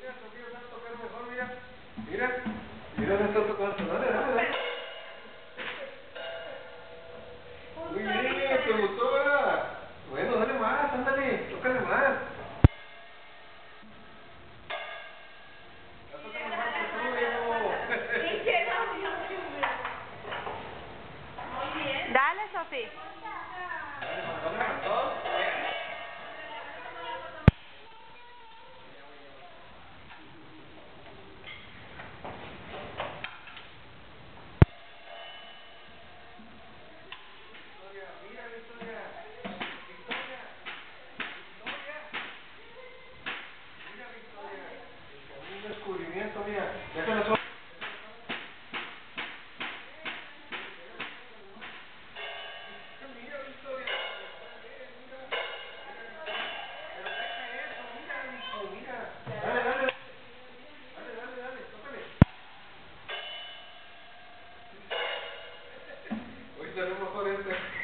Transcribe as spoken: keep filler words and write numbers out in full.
mira, Sofía sabe tocar mejor, mira. Mira, mira, no está tocando. Dale, dale, dale. Muy bien, te gustó, ¿verdad? Bueno, dale más, ándale, tócale más. Ya tócale más que tú, Diego. Dale, Sofi. ¿No me faltó? Victoria, mira, Victoria. Victoria. Victoria. Mira, Victoria. Un descubrimiento, mira. Déjalo solo. Mira, Victoria. Mira. Pero deja eso, mira, Vico, mira. Dale, dale. Dale, dale, dale, tócale. Hoy salió mejor este.